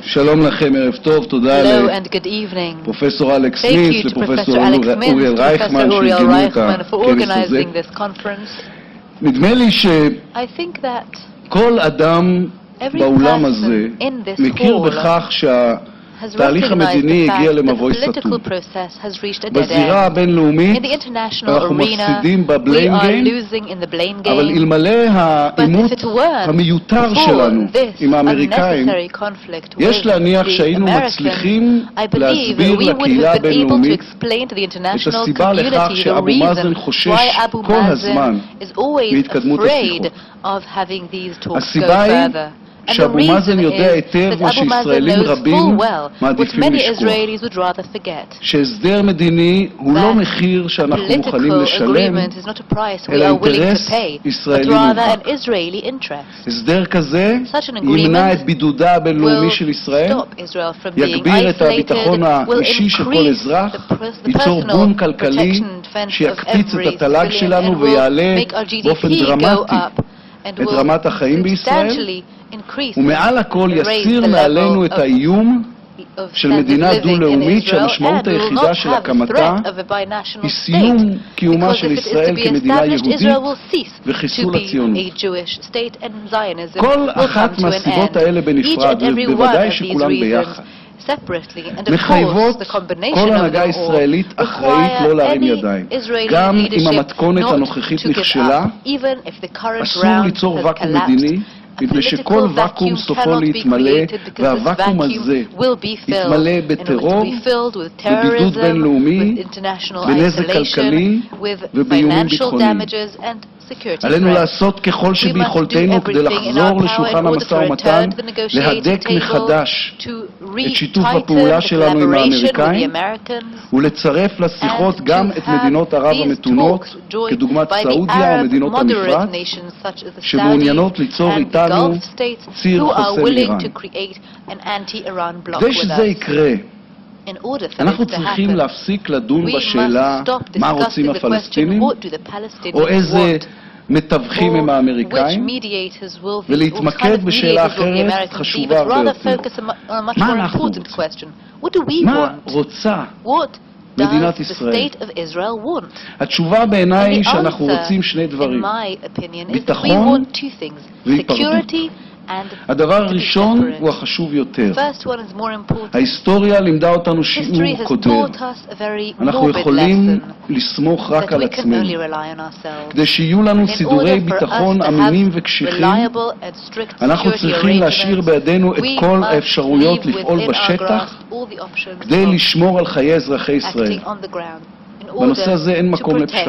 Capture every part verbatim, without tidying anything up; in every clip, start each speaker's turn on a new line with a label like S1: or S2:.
S1: שלום לכם, ערב טוב, תודה לפרופסור אלכס סמית, לפרופסור אוריאל רייכמן שארגנו את הכנס הזה. נדמה לי שכל אדם בעולם הזה מכיר בכך שהתהליך המדיני הגיע למבוי סתום. בזירה הבינלאומית אנחנו מפסידים בבליים גיים, אבל אלמלא העימות המיותר שלנו עם האמריקאים, יש להניח שהיינו מצליחים להסביר לקהילה הבינלאומית את הסיבה לכך שאבו מאזן חושש כל הזמן מהתקדמות השיחות. הסיבה היא שאבו מאזן יודע היטב מה שישראלים רבים מעדיפים לשכוח, שהסדר מדיני הוא לא מחיר שאנחנו מוכנים לשלם, אלא אינטרס ישראלי מובהק. הסדר כזה ימנע את בידודה הבינלאומי של ישראל, יגביר את הביטחון האישי של כל אזרח, ייצור בום כלכלי שיקפיץ את התל"ג שלנו ויעלה באופן דרמטי את רמת החיים בישראל, ומעל הכל יסיר מעלינו את האיום של מדינה דו-לאומית שהמשמעות היחידה של הקמתה היא סיום קיומה של ישראל כמדינה יהודית וחיסול הציונות. כל אחת מהסיבות האלה בנפרד, ובוודאי שכולם ביחד, מחייבות כל הנהגה ישראלית אחראית לא להרים ידיים. גם אם המתכונת הנוכחית נכשלה, אסור ליצור ואקום מדיני, מפני שכל ואקום סופו להתמלא, והוואקום הזה יתמלא בטרור, בבידוד בינלאומי, בנזק כלכלי ובאיומים ביטחוניים. עלינו לעשות ככל שביכולתנו כדי לחזור לשולחן המשא ומתן, להדק מחדש את שיתוף הפעולה שלנו עם האמריקאים ולצרף לשיחות גם את מדינות ערב המתונות כדוגמת סעודיה ומדינות המפרץ שמעוניינות ליצור איתנו ציר חוסם איראן. כדי שזה יקרה, אנחנו צריכים להפסיק לדון בשאלה מה רוצים הפלסטינים או איזה מתווכים הם האמריקאים, ולהתמקד בשאלה אחרת חשובה הרבה יותר. מה אנחנו רוצים? מה רוצה מדינת ישראל? התשובה בעיניי היא שאנחנו רוצים שני דברים, ביטחון והיפרדות. הדבר הראשון הוא החשוב יותר. ההיסטוריה לימדה אותנו שיעור קודם. אנחנו יכולים לסמוך רק על עצמנו. כדי שיהיו לנו סידורי ביטחון אמינים וקשיחים, אנחנו צריכים להשאיר בידינו את כל האפשרויות לפעול בשטח כדי לשמור על חיי אזרחי ישראל. בנושא הזה אין מקום לפשרה.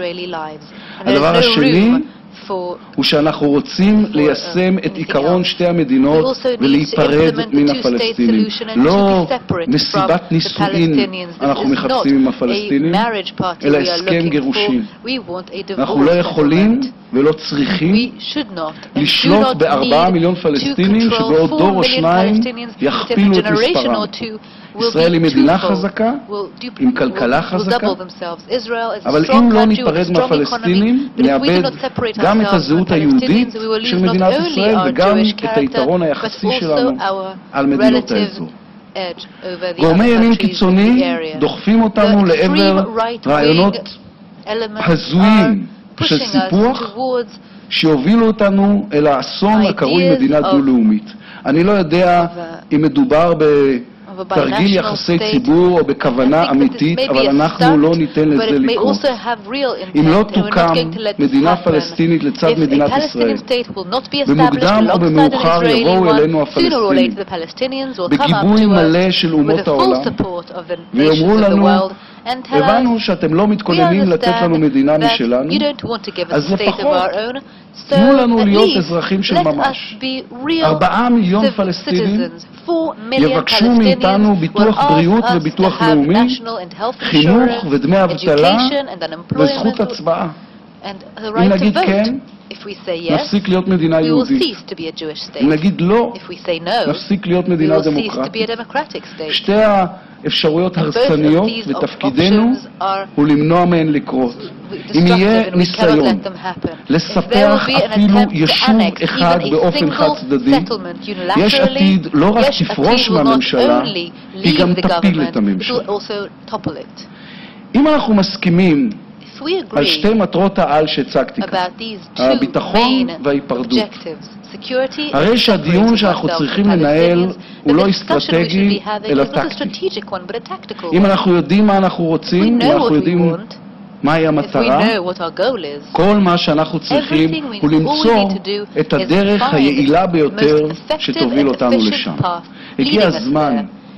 S1: הדבר השני הוא שאנחנו רוצים ליישם את עיקרון שתי המדינות ולהיפרד מן הפלסטינים. לא מסיבת נישואין אנחנו מחפשים עם הפלסטינים, אלא הסכם גירושים. אנחנו לא יכולים ולא צריכים לשלוט בארבעה מיליון פלסטינים שבעוד דור או שניים יכפילו את מספרם. ישראל היא מדינה חזקה, עם כלכלה חזקה, אבל אם לא ניפרד מהפלסטינים, נאבד גם את הזהות היהודית של מדינת ישראל וגם את היתרון היחסי שלנו על מדינות האזור. גורמי ימין קיצוני דוחפים אותנו לעבר רעיונות הזויים של סיפוח שיובילו אותנו אל האסון הקרוי מדינה דו-לאומית. אני לא יודע אם מדובר ב... תרגיל יחסי ציבור או בכוונה אמיתית, אבל אנחנו לא ניתן לזה לקרות. אם לא תוקם מדינה פלסטינית לצד מדינת ישראל, במוקדם או במאוחר יבואו אלינו הפלסטינים, בגיבוי מלא של אומות העולם, ויאמרו לנו, הבנו שאתם לא מתכוננים לתת לנו מדינה משלנו, אז לפחות תנו לנו להיות אזרחים של ממש. ארבעה מיליון פלסטינים יבקשו מאיתנו ביטוח בריאות וביטוח לאומי, חינוך ודמי אבטלה וזכות הצבעה. אם נגיד כן, נפסיק להיות מדינה יהודית. אם נגיד לא, נפסיק להיות מדינה דמוקרטית. שתי אפשרויות הרסניות, ותפקידנו הוא למנוע מהן לקרות. אם יהיה ניסיון לספח אפילו יישוב אחד באופן חד צדדי, יש עתיד לא רק תפרוש מהממשלה, היא גם תפיל את הממשלה. אם אנחנו מסכימים על שתי מטרות העל שהצגתי כאן, הביטחון וההיפרדות, הרי שהדיון שאנחנו צריכים לנהל הוא לא אסטרטגי, אלא טקטי. אם אנחנו יודעים מה אנחנו רוצים, ואנחנו יודעים מהי המטרה, כל מה שאנחנו צריכים הוא למצוא את הדרך היעילה ביותר שתוביל אותנו לשם. הגיע הזמן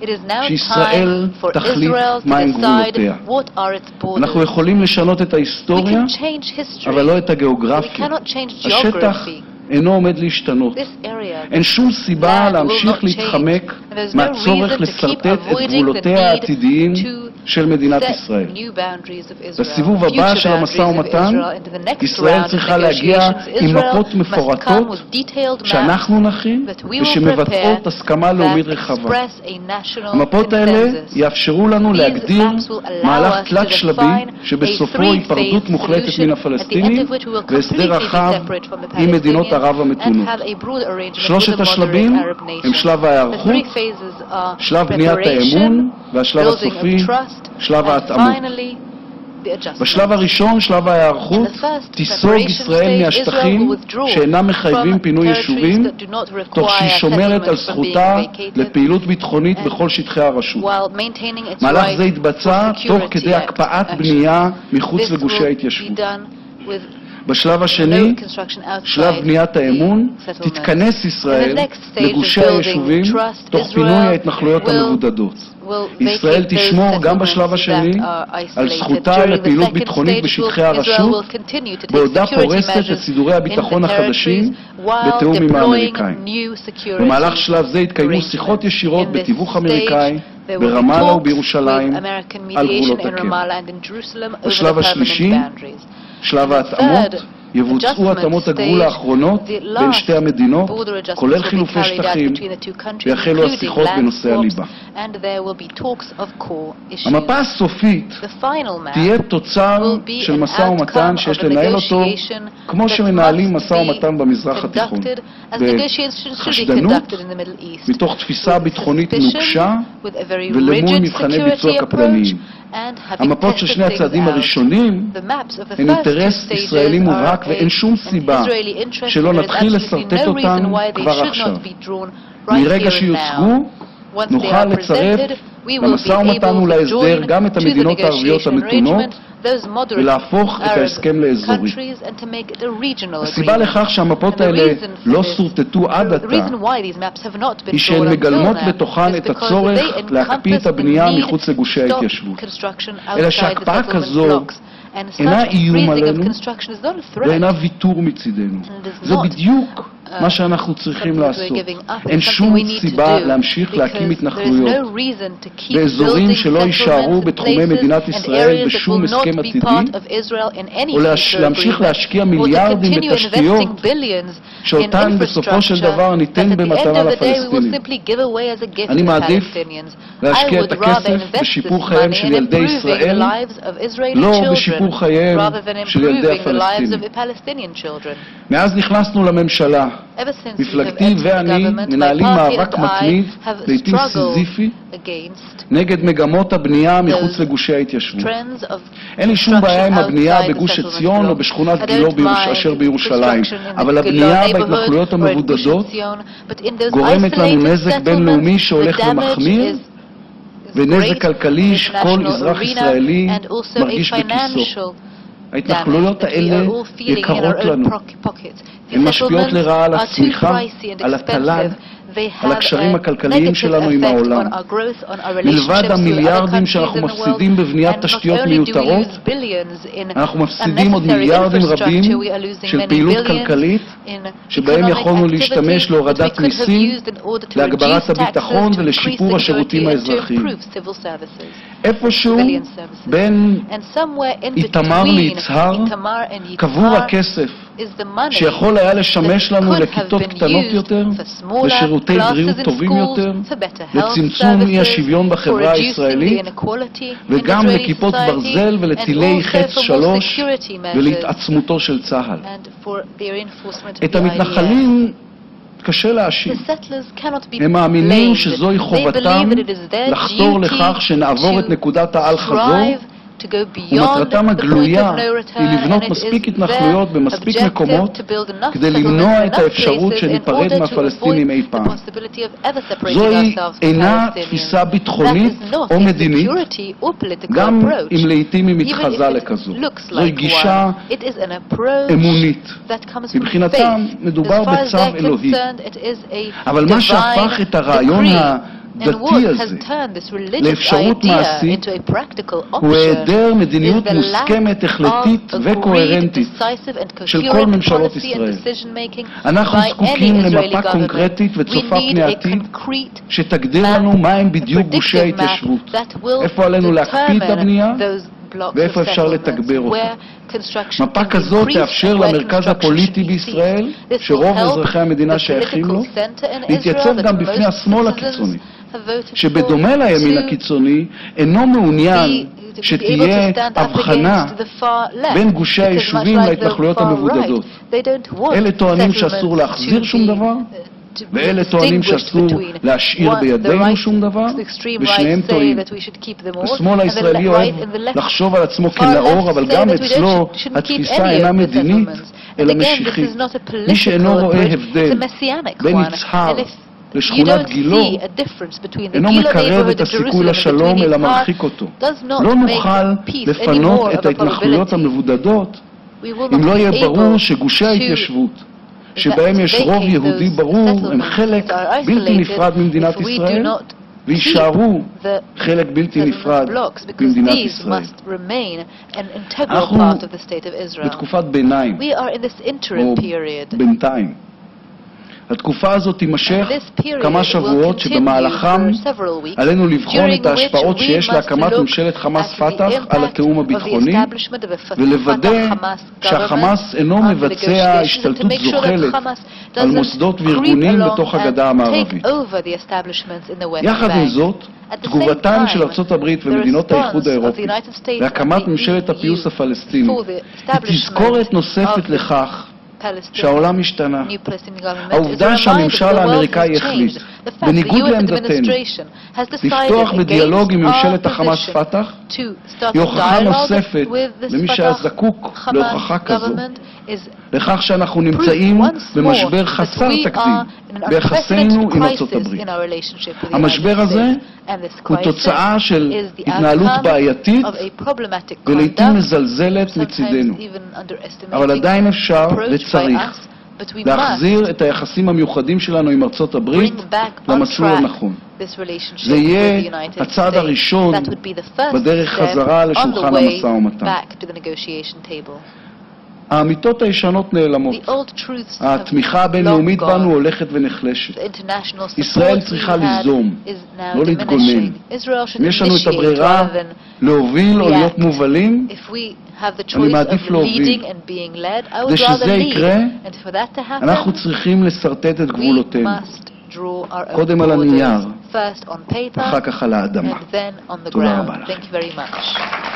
S1: שישראל תחליט מהם גבולותיה. אנחנו יכולים לשנות את ההיסטוריה, אבל לא את הגיאוגרפיה. השטח אינו עומד להשתנות. אין שום סיבה להמשיך להתחמק מהצורך לסרטט את גבולותיה העתידיים של מדינת ישראל. בסיבוב הבא של המשא ומתן, ישראל צריכה להגיע עם מפות מפורטות שאנחנו נכין ושמבטאות הסכמה לאומית רחבה. המפות האלה יאפשרו לנו להגדיר מהלך תלת שלבי שבסופו היפרדות מוחלטת מן הפלסטינים והסדר רחב עם מדינות ערב המתונות. שלושת השלבים הם שלב ההיערכות, שלב בניית האמון והשלב הסופי, שלב ההתאמות. בשלב הראשון, שלב ההיערכות, תיסוג ישראל מהשטחים שאינם מחייבים פינוי יישובים, תוך שהיא שומרת על זכותה לפעילות ביטחונית בכל שטחי הרשות. מהלך זה יתבצע תוך כדי הקפאת בנייה מחוץ לגושי ההתיישבות. בשלב השני, שלב בניית האמון, תתכנס ישראל לגושי היישובים תוך פינוי ההתנחלויות המבודדות. ישראל תשמור גם בשלב השני על זכותה לפעילות ביטחונית בשטחי הרשות, בעודה פורסת את סידורי הביטחון החדשים בתיאום עם האמריקאים. במהלך שלב זה התקיימו שיחות ישירות בתיווך אמריקאי ברמאללה ובירושלים על גבולות הקבע. בשלב השלישי, שלב ההתאמות, יבוצעו התאמות הגבול האחרונות בין שתי המדינות, כולל חילופי שטחים, ויחלו השיחות בנושא הליבה. המפה הסופית תהיה תוצר של משא ומתן שיש לנהל אותו כמו שמנהלים משא ומתן במזרח התיכון, בחשדנות, מתוך תפיסה ביטחונית נוקשה ולמול מבחני ביצוע קפדניים. המפות של שני הצעדים הראשונים הן אינטרס ישראלי מובהק ואין שום סיבה שלא נתחיל לסרטט אותן כבר עכשיו. מרגע שיוצגו נוכל לצרף למשא ומתן ולהסדר גם את המדינות הערביות המתונות ולהפוך את ההסכם לאזורי. הסיבה לכך שהמפות האלה לא סורטטו עד עתה היא שהן מגלמות בתוכן את הצורך להקפיא את הבנייה מחוץ לגושי ההתיישבות. אלא שהקפאה כזו אינה איום עלינו ואינה ויתור מצידנו. זה בדיוק מה שאנחנו צריכים לעשות. אין שום סיבה להמשיך להקים התנחלויות באזורים שלא יישארו בתחומי מדינת ישראל בשום הסכם עתידי, או להמשיך להשקיע מיליארדים בתשתיות שאותן בסופו של דבר ניתן במתנה לפלסטינים. אני מעדיף להשקיע את הכסף בשיפור חייהם של ילדי ישראל, לא בשיפור חייהם של ילדי הפלסטינים. מאז נכנסנו לממשלה, מפלגתי ואני מנהלים מאבק מתמיד, לעתים סיזיפי, נגד מגמות הבנייה מחוץ לגושי ההתיישבות. אין לי שום בעיה עם הבנייה בגוש עציון או בשכונת גילו אשר בירושלים, אבל הבנייה בהתנחלויות המבודדות גורמת לנו נזק בינלאומי שהולך ומחמיר, ונזק כלכלי שכל אזרח ישראלי מרגיש בכיסו. ההתנחלויות האלה יקרות לנו. הן משפיעות לרעה על הצמיחה, על התל"ג, על הקשרים הכלכליים שלנו עם העולם. מלבד המיליארדים שאנחנו מפסידים בבניית תשתיות מיותרות, אנחנו מפסידים עוד מיליארדים רבים של פעילות כלכלית, שבהם יכולנו להשתמש להורדת מיסים, להגברת הביטחון ולשיפור השירותים האזרחיים. איפשהו בין איתמר ליצהר קבור הכסף שיכול היה לשמש לנו לכיתות קטנות יותר, לשירותי בריאות טובים יותר, לצמצום אי השוויון בחברה הישראלית, וגם לכיפות ברזל ולטילי חץ שלוש ולהתעצמותו של צה"ל. את המתנחלים קשה להאשים. הם מאמינים שזוהי חובתם לחתור לכך שנעבור את נקודת האל-חזור, ומטרתם הגלויה היא לבנות מספיק התנחלויות במספיק מקומות כדי למנוע את האפשרות שניפרד מהפלסטינים אי פעם. זוהי אינה תפיסה ביטחונית או מדינית, גם אם לעתים היא מתחזה לכזו. זוהי גישה אמונית. מבחינתם מדובר בצו אלוהי. אבל מה שהפך את הרעיון הדתי הזה לאפשרות מעשית הוא היעדר מדיניות מוסכמת, החלטית וקוהרנטית של כל ממשלות ישראל. אנחנו זקוקים למפה קונקרטית וצופה פני עתיד שתגדיר לנו מהם בדיוק גושי ההתיישבות, איפה עלינו להקפיא את הבנייה ואיפה אפשר לתגבר אותה. מפה כזאת תאפשר למרכז הפוליטי בישראל, שרוב אזרחי המדינה שייכים לו, להתייצב גם בפני השמאל הקיצוני, שבדומה לימין הקיצוני אינו מעוניין שתהיה הבחנה בין גושי היישובים להתנחלויות המבודדות. אלה טוענים שאסור להחזיר שום דבר, ואלה טוענים שאסור להשאיר בידינו שום דבר, ושניהם טועים. השמאל הישראלי אוהב לחשוב על עצמו כנאור, אבל גם אצלו התפיסה אינה מדינית, אלא משיחית. מי שאינו רואה הבדל בין יצהר לשכונת גילו, אינו מקרב את הסיכוי לשלום אלא מרחיק אותו. לא נוכל לפנות את ההתנחלויות המבודדות אם לא יהיה ברור שגושי ההתיישבות שבהם יש רוב יהודי ברור הם חלק בלתי נפרד ממדינת ישראל וישארו חלק בלתי נפרד ממדינת ישראל. אנחנו בתקופת ביניים או בינתיים. התקופה הזאת תימשך כמה שבועות שבמהלכם עלינו לבחון את ההשפעות שיש להקמת ממשלת חמאס פתח על התאום הביטחוני ולוודא שהחמאס אינו מבצע השתלטות זוחלת על מוסדות וארגונים בתוך הגדה המערבית. יחד עם זאת, תגובתן של ארצות הברית ומדינות האיחוד האירופי להקמת ממשלת הפיוס הפלסטיני היא תזכורת נוספת לכך שהעולם השתנה. העובדה שהממשל האמריקאי החליט, בניגוד לעמדתנו, לפתוח בדיאלוג עם ממשלת החמאס פתח, היא הוכחה נוספת למי שהיה זקוק להוכחה כזו, לכך שאנחנו נמצאים במשבר חסר תקדים ביחסינו עם ארצות הברית. המשבר הזה הוא תוצאה של התנהלות בעייתית ולעיתים מזלזלת מצידנו. אבל עדיין אפשר וצריך להחזיר את היחסים המיוחדים שלנו עם ארצות הברית למסלול הנכון. זה יהיה הצעד הראשון בדרך חזרה לשולחן המשא ומתן. האמיתות הישנות נעלמות. התמיכה הבינלאומית בנו הולכת ונחלשת. ישראל צריכה ליזום, לא להתגונן. אם יש לנו את הברירה להוביל או להיות מובלים, אני מעדיף להוביל. כדי שזה יקרה, אנחנו צריכים לסרטט את גבולותינו. קודם על הנייר, אחר כך על האדמה. תודה רבה לכם.